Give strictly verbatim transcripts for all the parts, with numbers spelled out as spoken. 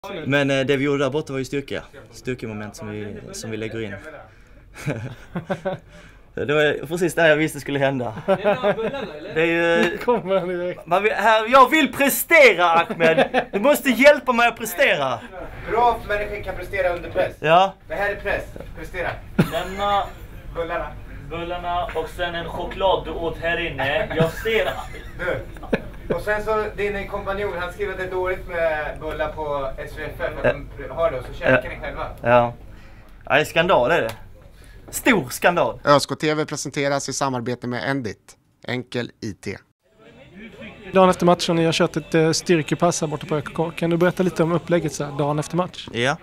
Men eh, det vi gjorde där borta var ju styrka. Styrkemoment som vi, som vi lägger in. Det var precis det jag visste skulle hända. Det är ju... Man vill, här, jag vill prestera, Ahmed! Du måste hjälpa mig att prestera! Bra människor kan prestera under press. Ja. Det här är press. Prestera. Lämna bullarna. Bullarna och sen en choklad du åt här inne. Jag ser... Du. Och sen så din kompanjon, han skriver att det är dåligt med bullar på S V F för att de har det och så käkar ni själva. Ja. Ja, det är skandal är det. Stor skandal. ÖSK T V presenteras i samarbete med Endit. Enkel I T. Dagen efter matchen, ni har kört ett styrkepass här borta på ÖKK. Kan du berätta lite om upplägget så här, dagen efter match? Ja,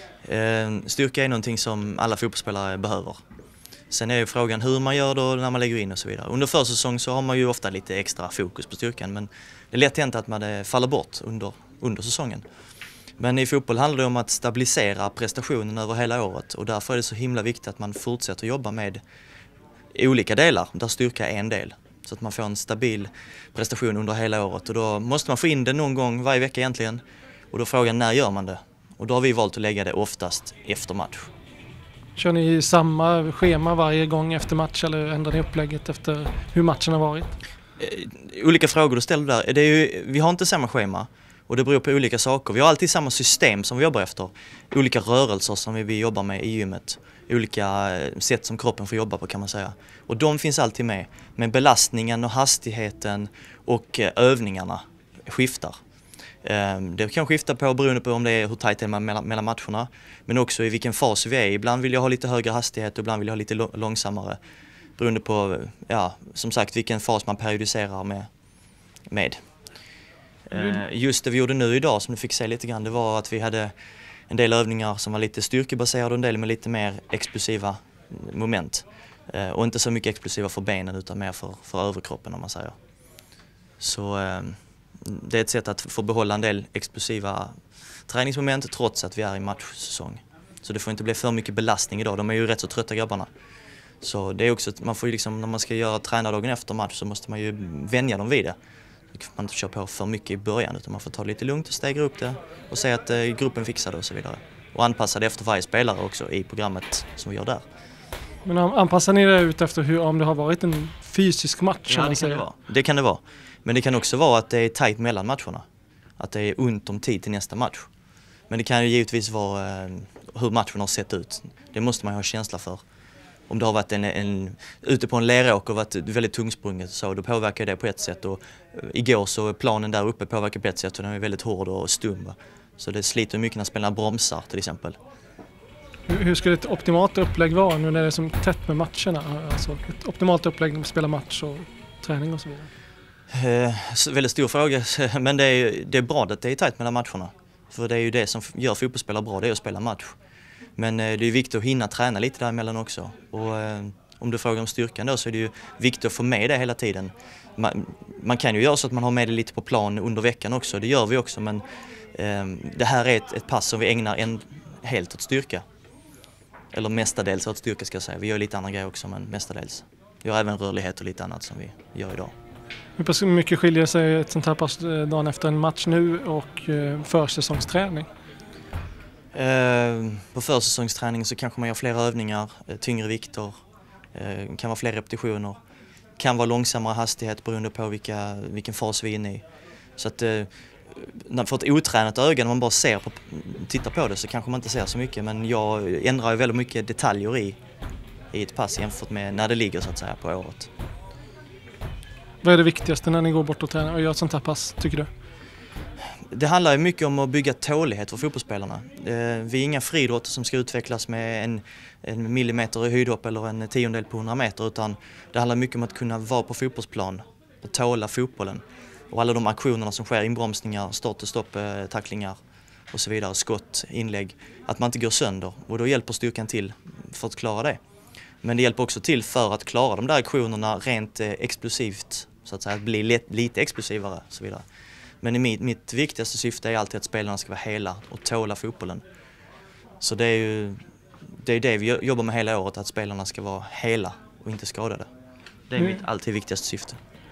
styrka är någonting som alla fotbollsspelare behöver. Sen är ju frågan hur man gör då när man lägger in och så vidare. Under försäsong så har man ju ofta lite extra fokus på styrkan, men det är lätt hänt att man faller bort under, under säsongen. Men i fotboll handlar det om att stabilisera prestationen över hela året och därför är det så himla viktigt att man fortsätter jobba med olika delar där styrka är en del. Så att man får en stabil prestation under hela året och då måste man få in det någon gång varje vecka egentligen. Och då är frågan när gör man det? Och då har vi valt att lägga det oftast efter match. Kör ni samma schema varje gång efter match eller ändrar ni upplägget efter hur matchen har varit? Olika frågor du ställer där. Det är ju, vi har inte samma schema och det beror på olika saker. Vi har alltid samma system som vi jobbar efter. Olika rörelser som vi jobbar med i gymmet. Olika sätt som kroppen får jobba på kan man säga. Och de finns alltid med. Men belastningen och hastigheten och övningarna skiftar. Det kan skifta på beroende på om det är hur tajt det är mellan matcherna. Men också i vilken fas vi är. Ibland vill jag ha lite högre hastighet och ibland vill jag ha lite långsammare. Beroende på, ja, som sagt, vilken fas man periodiserar med. med. Mm. Just det vi gjorde nu idag som du fick se lite grann, det var att vi hade en del övningar som var lite styrkebaserade och en del med lite mer explosiva moment. Och inte så mycket explosiva för benen utan mer för, för överkroppen om man säger. Så det är ett sätt att få behålla en del explosiva träningsmoment trots att vi är i matchsäsong. Så det får inte bli för mycket belastning idag, de är ju rätt så trötta grabbarna. Så det är också att man får ju liksom, när man ska göra tränardagen efter match så måste man ju vänja dem vid det. Så man inte kör på för mycket i början utan man får ta det lite lugnt och stegra upp det och säga att eh, gruppen fixar det och så vidare. Och anpassa det efter varje spelare också i programmet som vi gör där. Men anpassar ni det ut efter hur, om det har varit en fysisk match? Ja, det kan det vara. Det kan det vara. Men det kan också vara att det är tajt mellan matcherna. Att det är ont om tid till nästa match. Men det kan ju givetvis vara eh, hur matchen har sett ut. Det måste man ju ha känsla för. Om det har varit en, en, ute på en leråker och varit väldigt tungsprunget så då påverkar det på ett sätt. Och igår så planen där uppe påverkar på ett sätt och den är väldigt hård och stum. Så det sliter mycket när spelarna bromsar till exempel. Hur, hur skulle ett optimalt upplägg vara nu när det är som tätt med matcherna? Alltså ett optimalt upplägg när man spelar match och träning och så vidare. Eh, väldigt stor fråga, men det är, det är bra att det är tajt mellan matcherna. För det är ju det som gör fotbollsspelare bra, det är att spela match. Men eh, det är viktigt att hinna träna lite däremellan också. Och eh, om du frågar om styrkan då så är det ju viktigt att få med det hela tiden. Man, man kan ju göra så att man har med det lite på plan under veckan också, det gör vi också. Men eh, det här är ett, ett pass som vi ägnar en, helt åt styrka. Eller mestadels åt styrka ska jag säga. Vi gör lite andra grejer också men mestadels. Vi har även rörlighet och lite annat som vi gör idag. Hur mycket skiljer sig ett sånt här pass dagen efter en match nu och eh, försäsongsträning? Eh, på försäsongsträning så kanske man gör fler övningar, eh, tyngre vikter, eh, kan vara fler repetitioner, kan vara långsammare hastighet beroende på vilka, vilken fas vi är inne i. Så att eh, för ett otränat öga när man bara ser på, tittar på det så kanske man inte ser så mycket, men jag ändrar ju väldigt mycket detaljer i, i ett pass jämfört med när det ligger så att säga på året. Vad är det viktigaste när ni går bort och tränar och gör ett sånt här pass, tycker du? Det handlar ju mycket om att bygga tålighet för fotbollsspelarna. Vi är inga friidrotter som ska utvecklas med en, en millimeter i höjdhopp eller en tiondel på hundra meter, utan det handlar mycket om att kunna vara på fotbollsplan och tåla fotbollen. Och alla de aktionerna som sker, inbromsningar, start och stopp, tacklingar och så vidare, skott, inlägg, att man inte går sönder. Och då hjälper styrkan till för att klara det. Men det hjälper också till för att klara de där aktionerna rent explosivt, så att säga, att bli let, lite explosivare och så vidare. Men mitt, mitt viktigaste syfte är alltid att spelarna ska vara hela och tåla fotbollen. Så det är ju det, är det vi jobbar med hela året, att spelarna ska vara hela och inte skadade. Det är mitt alltid viktigaste syfte.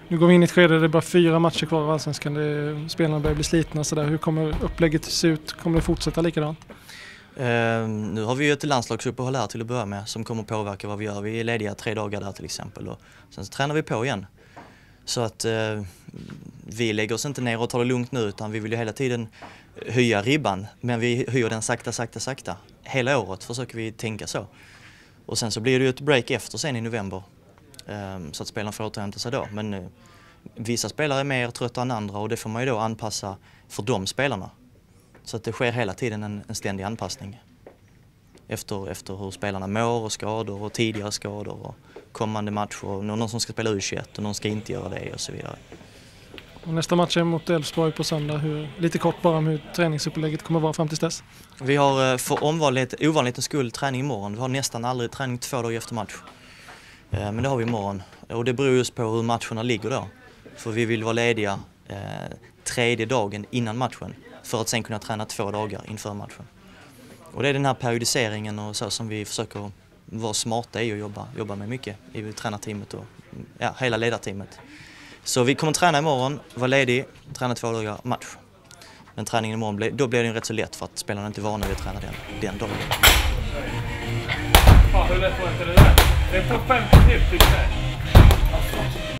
Nu går vi in i ett skede där det är bara fyra matcher kvar av Allsvenskan. Det, spelarna börjar bli slitna och sådär. Hur kommer upplägget se ut? Kommer det fortsätta likadant? Uh, nu har vi ju ett landslagsuppehåll här till att börja med som kommer påverka vad vi gör. Vi är lediga tre dagar där till exempel och sen så tränar vi på igen. Så att uh, vi lägger oss inte ner och tar det lugnt nu utan vi vill ju hela tiden höja ribban. Men vi höjer den sakta, sakta, sakta. Hela året försöker vi tänka så. Och sen så blir det ju ett break efter sen i november. Um, så att spelarna får återhämta sig då. Men uh, vissa spelare är mer trötta än andra och det får man ju då anpassa för de spelarna. Så att det sker hela tiden en, en ständig anpassning efter, efter hur spelarna mår och skador och tidigare skador och kommande matcher och någon som ska spela U tjugoett och någon ska inte göra det och så vidare. Och nästa match är mot Elfsborg på söndag. Hur, lite kort bara om hur träningsupplägget kommer vara fram till dess. Vi har för ovanlighet, ovanlighetens skull träning imorgon. Vi har nästan aldrig träning två dagar efter match. Men det har vi imorgon och det beror just på hur matcherna ligger då. För vi vill vara lediga eh, tredje dagen innan matchen. För att sen kunna träna två dagar inför matchen. Och det är den här periodiseringen och så som vi försöker vara smarta i och jobba, jobba med mycket i tränarteamet och ja, hela ledarteamet. Så vi kommer träna imorgon, vara ledig, träna två dagar, match. Men träningen imorgon, då blir det rätt så lätt för att spelarna inte är vana vid att träna den, den dagen. Ja, hur lätt var inte det där? Det är på femtio till, tycker jag.